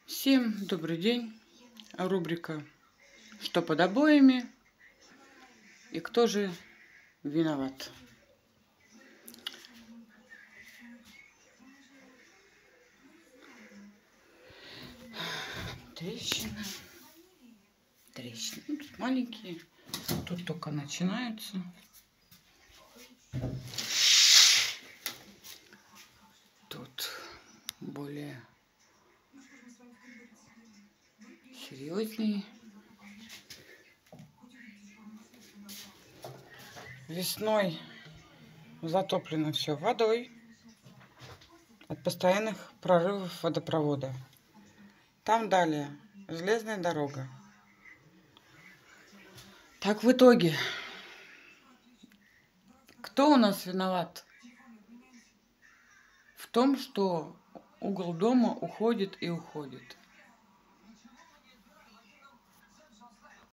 Всем добрый день. Рубрика «Что под обоями?» и «Кто же виноват?». Трещины. Ну, тут маленькие. Тут только начинаются. Тут более серьезнее. Весной затоплено все водой от постоянных прорывов водопровода. Там далее железная дорога. Так в итоге, кто у нас виноват в том, что угол дома уходит и уходит?